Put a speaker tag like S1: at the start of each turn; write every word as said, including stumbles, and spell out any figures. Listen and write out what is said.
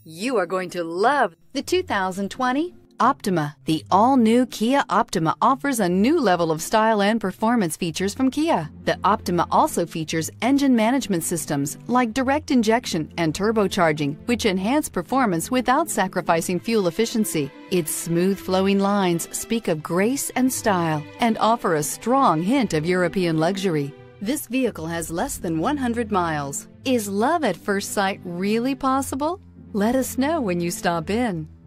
S1: You are going to love the two thousand twenty Optima. The all-new Kia Optima offers a new level of style and performance features from Kia. The Optima also features engine management systems like direct injection and turbocharging, which enhance performance without sacrificing fuel efficiency. Its smooth flowing lines speak of grace and style and offer a strong hint of European luxury. This vehicle has less than one hundred miles. Is love at first sight really possible? Let us know when you stop in.